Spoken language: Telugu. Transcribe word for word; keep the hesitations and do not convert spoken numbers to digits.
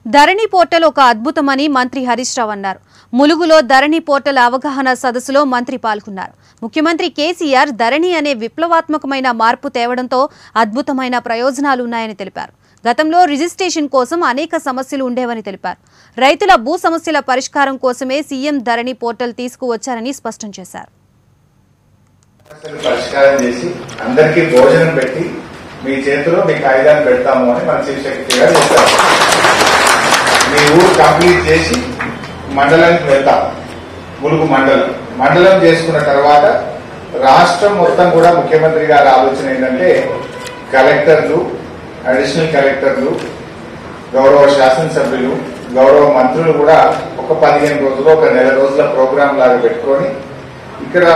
ధరణి పోర్టల్ ఒక అద్భుతమని మంత్రి హరీష్ రావు అన్నారు. ములుగులో ధరణి పోర్టల్ అవగాహన సదస్సులో మంత్రి పాల్గొన్నారు. ముఖ్యమంత్రి కేసీఆర్ ధరణి అనే విప్లవాత్మకమైన మార్పు తేవడంతో అద్భుతమైన ప్రయోజనాలు ఉన్నాయని తెలిపారు. గతంలో రిజిస్ట్రేషన్ కోసం అనేక సమస్యలు ఉండేవని తెలిపారు. రైతుల భూ సమస్యల పరిష్కారం కోసమే సీఎం ధరణి పోర్టల్ తీసుకువచ్చారని స్పష్టం చేశారు. పరిష్కారం చేసి అందరికీ భోజనం పెట్టి మీ చేతిలో మీ కాగితాలు పెడతాము అని మన చీఫ్ సెక్రటరీ గారు చెప్పారు. మీ ఊరు కంప్లీట్ చేసి మండలానికి వెళ్తాం. ములుగు మండలం మండలం చేసుకున్న తర్వాత రాష్ట్రం మొత్తం కూడా ముఖ్యమంత్రి గారి ఆలోచన ఏంటంటే కలెక్టర్లు, అడిషనల్ కలెక్టర్లు, గౌరవ శాసనసభ్యులు, గౌరవ మంత్రులు కూడా ఒక పదిహేను రోజులు ఒక నెల రోజుల ప్రోగ్రాం లాగా పెట్టుకొని ఇక్కడ